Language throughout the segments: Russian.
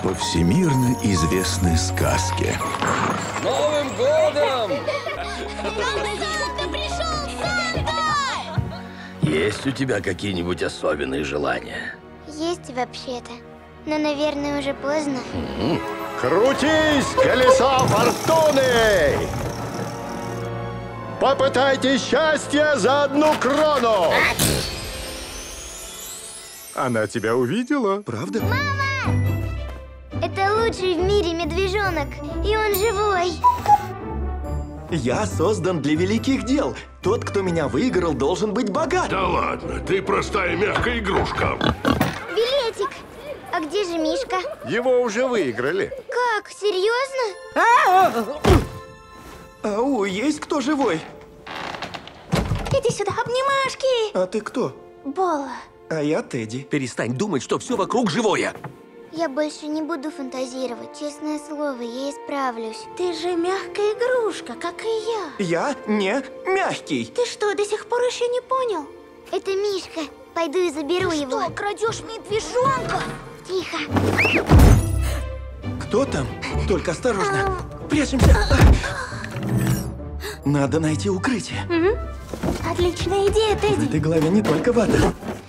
по всемирно известной сказке. С Новым годом! Санта пришел! Санта! Есть у тебя какие-нибудь особенные желания? Есть вообще-то, но, наверное, уже поздно. Крутись, колесо фортуны! Попытайте счастье за 1 крону! Она тебя увидела? Правда? Это лучший в мире медвежонок, и он живой. Я создан для великих дел. Тот, кто меня выиграл, должен быть богат. Да ладно, ты простая мягкая игрушка. Билетик! А где же Мишка? Его уже выиграли. Как? Серьезно? Ау, есть кто живой? Иди сюда, обнимашки! А ты кто? Бола. А я Тедди. Перестань думать, что все вокруг живое. Я больше не буду фантазировать, честное слово, я исправлюсь. Ты же мягкая игрушка, как и я. Я не мягкий. Ты что, до сих пор еще не понял? Это Мишка. Пойду и заберу его. Что, крадешь медвежонка? Тихо. Кто там? Только осторожно. Прячемся. Надо найти укрытие. Отличная идея, В Тедди. этой голове не только вата.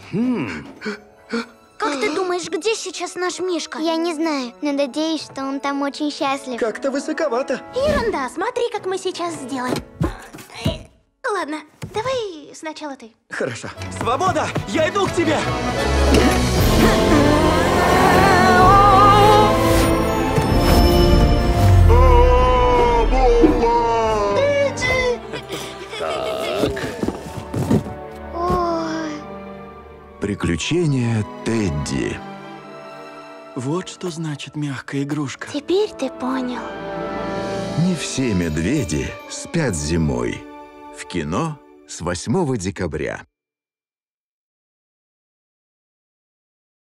Как ты думаешь, где сейчас наш Мишка? Я не знаю, но надеюсь, что он там очень счастлив. Как-то высоковато. Ерунда, смотри, как мы сейчас сделаем. Ладно, давай сначала ты. Хорошо. Свобода! Я иду к тебе! Ой, Приключения Тедди. Вот что значит мягкая игрушка. Теперь ты понял. Не все медведи спят зимой. В кино с 8 декабря.